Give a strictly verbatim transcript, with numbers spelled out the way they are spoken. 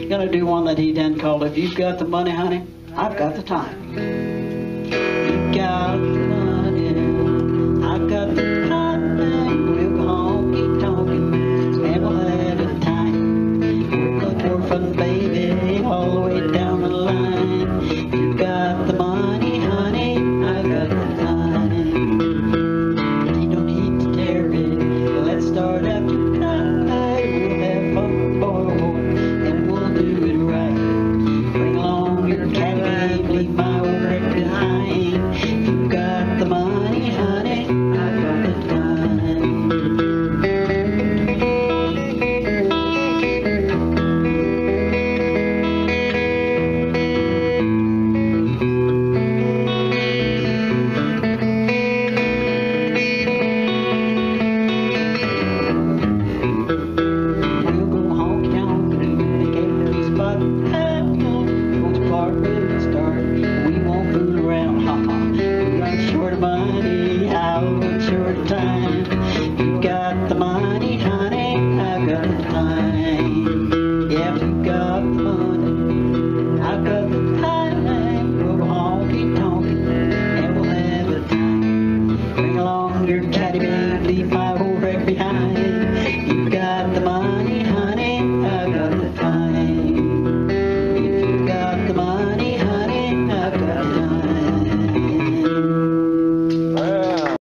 gonna do one that he done called "If You've Got the Money, Honey, I've Got the Time." You got the money, I've got the time. We'll go honky tonkin' and we'll have a time. We're the orphan baby all the way down the line. You got the money, honey, I've got the time. You don't need to tarry. Let's start out tonight. We'll have fun, boy, and we'll do it right. Bring along your caddy, leave my old wreck behind. You got the money, honey, I've got the time. We'll go honky tonk, make every spot happen. Once part really start, we won't fool around, ha ha. We run short of money, I'll run short of time.